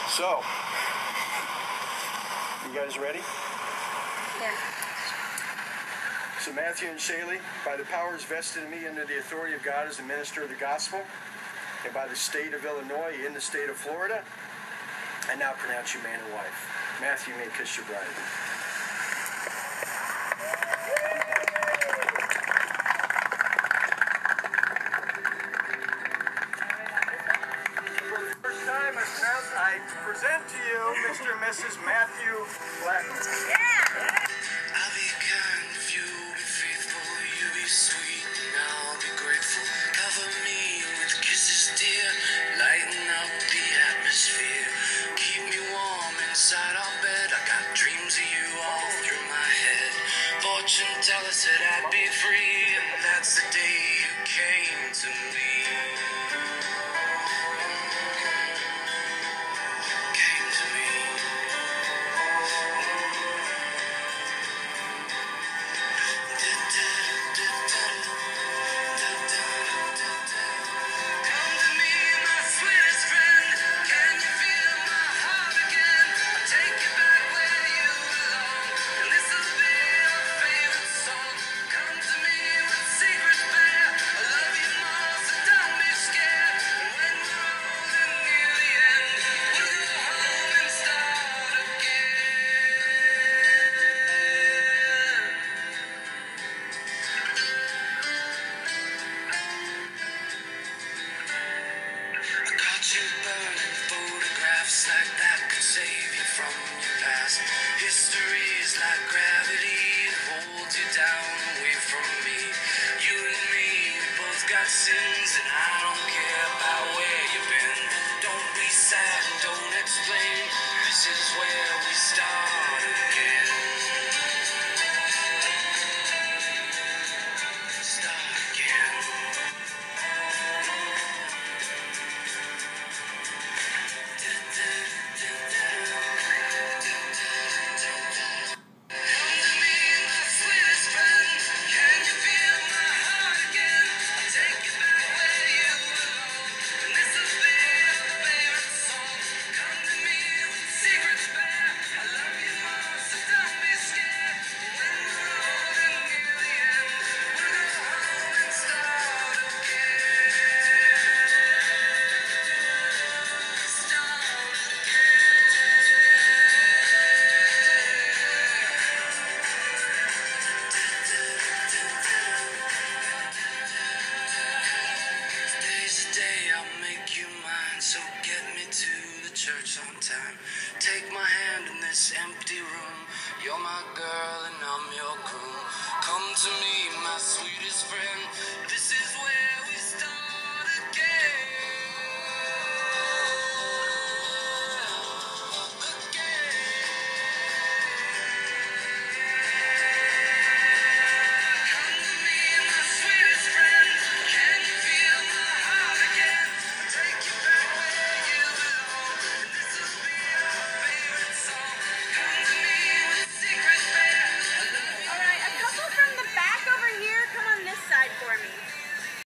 So, you guys ready? Yeah. So Matthew and Shaylee, by the powers vested in me under the authority of God as a minister of the gospel, and by the state of Illinois in the state of Florida, I now pronounce you man and wife. Matthew, you may kiss your bride. For the first time, I present to you Mr. and Mrs. Matthew Blackman. I'll be kind if you be faithful, you be sweet, and I'll be grateful. Cover me with kisses, dear, lighten up the atmosphere. Keep me warm inside our bed, I got dreams of you all through my head. Fortune tell us that I'd be free, and that's the day you came to me. Came to me. Come to me, my sweetest friend. Can you feel my heart again? I'll take you back where you belong, and this'll be your favorite song. Come to me with secrets bare. I love you more, so don't be scared. And when we're old and near the end, we'll go home and start again. I caught you burning photographs like that could save you from your past. History is like gravity, it holds you down away from me. You and me, we both got sins, and I don't care about where you've been. Don't be sad and don't explain. This is where we start again. Start again. Come to me, my sweetest friend. Can you feel my heart again? I'll take you back where you belong, and this'll be your favorite song. Come to me with secrets bare. I love you more, so don't be scared. When we're old and near the end, we'll go home and start again. Start Today's the day I'll make you mine, so get me to the church on time. Take my hand in this empty room. You're my girl and I'm your groom. Come to me, my sweetest friend. This is where